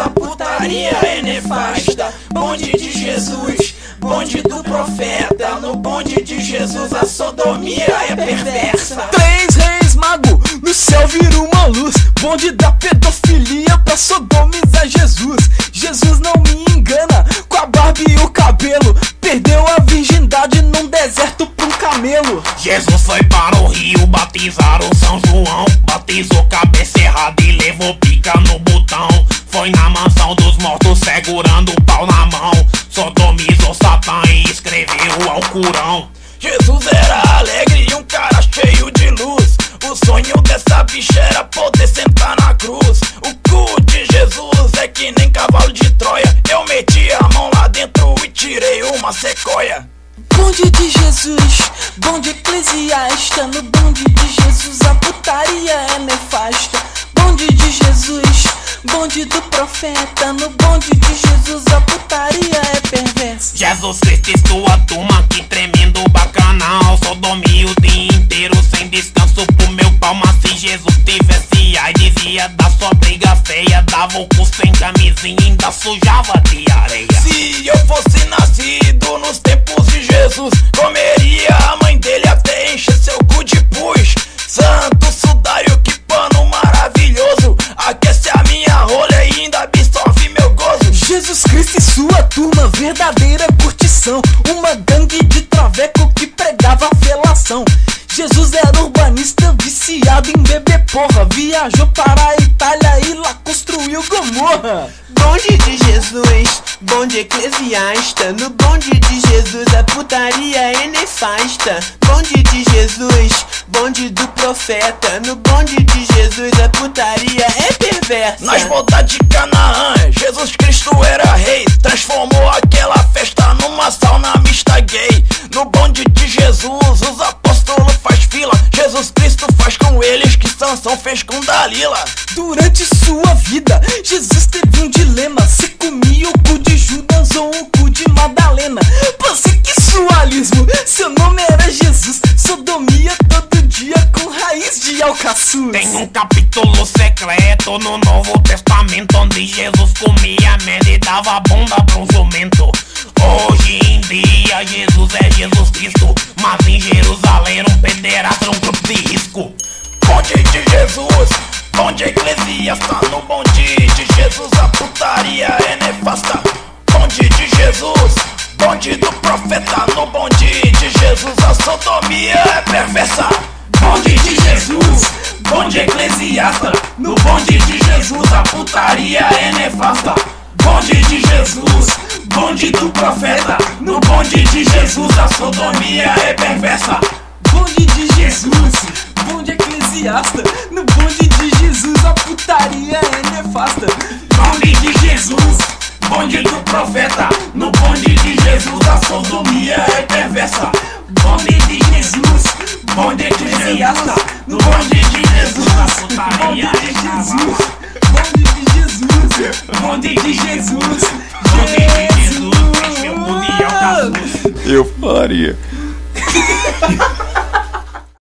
a putaria é nefasta. Bonde de Jesus, bonde do profeta. No bonde de Jesus a sodomia é perversa. Três reis mago, no céu vira uma luz. Bonde da pedofilia pra sodomizar Jesus. Jesus não me engana, com a barba e o cabelo. Perdeu a virgindade num deserto pra um camelo. Jesus foi para o rio batizar o São João. Batizou cabeça errada e levou pica no botão. Foi na mansão dos mortos segurando o pau na mão. Sodomizou Satã e escreveu ao Corão. Jesus era alegre e um cara cheio de luz. O sonho dessa bicha era poder sentar na cruz. O cu de Jesus é que nem cavalo de Troia. Eu meti a mão lá dentro e tirei uma sequoia. Bonde de Jesus, bonde eclesiasta. No bonde de Jesus a putaria é nefasta. Bonde de Jesus, bonde do profeta. No bonde de Jesus a putaria é perversa. Jesus Cristo e sua turma, que tremendo bacanal. Sodomia o dia inteiro sem descanso pro meu pau. Mas se Jesus tivesse AIDS, ia dar sua briga feia. Dava o cu sem camisinha e ainda sujava de areia. Se eu fosse nascido nos tempos de Jesus, comeria a mãe dele até encher seu cu de pus. Santo sudário, que pano maravilhoso. Aquece a minha rola e ainda absorve meu gozo. Jesus Cristo e sua turma, verdadeira curtição. Uma gangue de traveco que pregava felação. Jesus era urbanista, viciado em beber porra. Viajou para a Itália e lá construiu Gomorra. Bonde de Jesus, bonde eclesiasta. No bonde de Jesus a putaria é nefasta. Bonde de Jesus, bonde do profeta. No bonde de Jesus a putaria é perversa. Nas bodas de Canaã, Jesus Cristo era rei. Transformou aquela festa numa sauna mista gay. No bonde de Jesus os apóstolos faz fila. Jesus Cristo faz com eles que Sansão fez com Dalila. Durante sua vida, Jesus teve um dilema: se comia o cu de Judas ou o cu de Madalena. Pansexualismo, seu nome era Jesus. Sodomia todo dia com raiz de alcaçuz. Tem um capítulo secreto no Novo Testamento, onde Jesus comia merda e dava bunda pra um jumento. Hoje em dia Jesus é Jesus Cristo, mas em Jerusalém era um pederasta, um grupo de risco. Bonde de Jesus, bonde eclesiasta. No bonde de Jesus a putaria é nefasta. Bonde de Jesus, bonde do profeta. No bonde de Jesus a sodomia é perversa. Bonde de Jesus, bonde eclesiasta. No bonde de Jesus a putaria é nefasta. Bonde de Jesus, bonde do profeta. No bonde de Jesus a sodomia é perversa. Bonde de Jesus, bonde eclesiasta. No bonde de Jesus a putaria é nefasta. Bonde de Jesus, bonde do profeta. No bonde de Jesus a sodomia é perversa. Bonde de Jesus, bonde eclesiasta. No bonde de Jesus a putaria é Jesus. Bonde de Jesus, bonde de Jesus, bonde de Jesus, meu mundial da luz. Eu faria.